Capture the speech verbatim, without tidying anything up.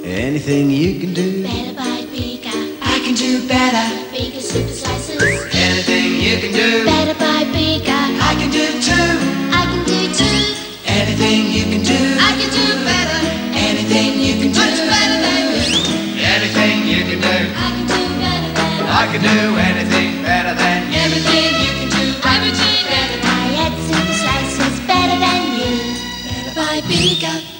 Anything you can do Better by Bega. I can do better. Bega super slices. Anything you can do Better by Bega. I can do too. I can do too. Anything you can do I can do better. Anything you can do Much better than you. Anything you can do I can do better than I can do anything better than you. everything you can do. I can do better. I had super slices better than you. Better by Bega.